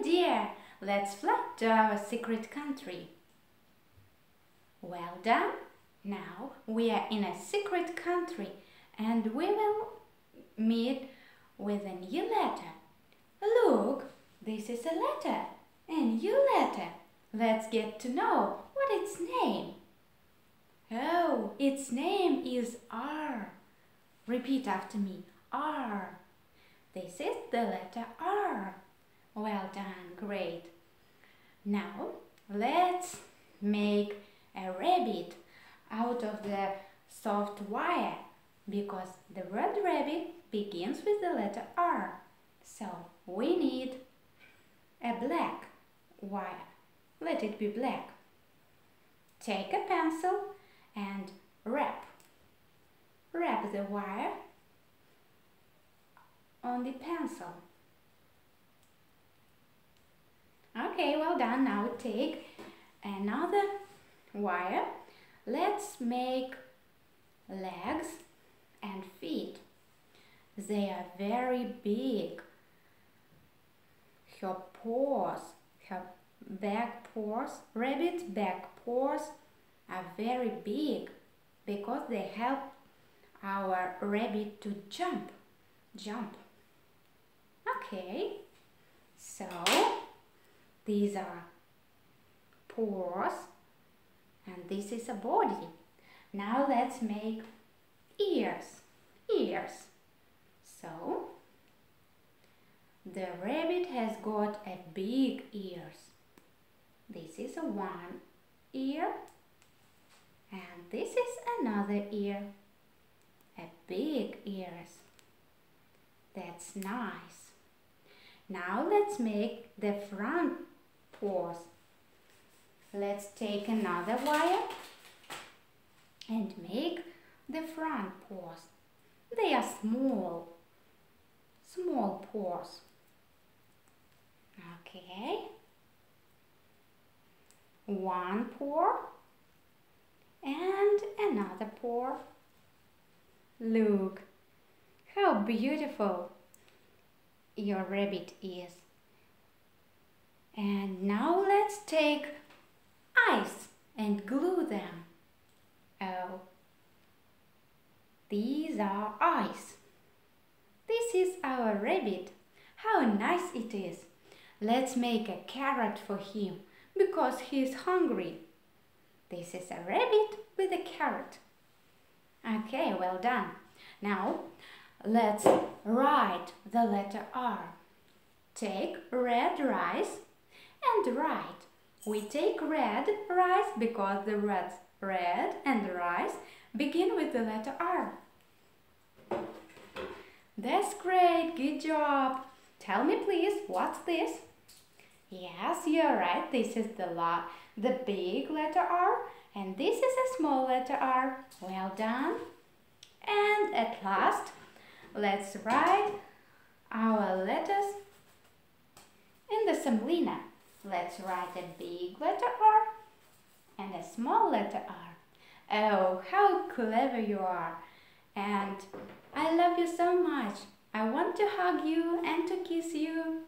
dear, let's fly to our secret country. Well done. Now we are in a secret country and we will meet with a new letter. Look, this is a letter, a new letter. Let's get to know what its name. Oh, its name is R. Repeat after me, R. This is the letter R. Well done, great. Now let's make a rabbit out of the soft wire because the word rabbit begins with the letter R. So we need a black wire. Let it be black. Take a pencil and wrap the wire on the pencil. Okay, well done. Now take another wire. Let's make legs and feet. They are very big. Her paws, her back paws, rabbit's back paws are very big because they help our rabbit to jump. Okay, so these are paws and this is a body. Now let's make ears. So the rabbit has got a big ears. This is a one ear and this is another ear. A big ears. That's nice. Now let's make the front paws. Let's take another wire and make the front paws. They are small paws. Okay. One paw and another paw. Look how beautiful your rabbit is. And now let's take eyes and glue them. Oh, these are eyes. This is our rabbit. How nice it is. Let's make a carrot for him because he is hungry. This is a rabbit with a carrot. Okay, well done. Now let's write the letter R. Take red rice and write. We take red rice because the words red and rice begin with the letter R. That's great, good job. Tell me please, what's this? Yes, you're right, this is the big letter R and this is a small letter R. Well done. And at last, let's write our letters in the semolina. Let's write a big letter R and a small letter R. Oh, how clever you are. And I love you so much. I want to hug you and to kiss you.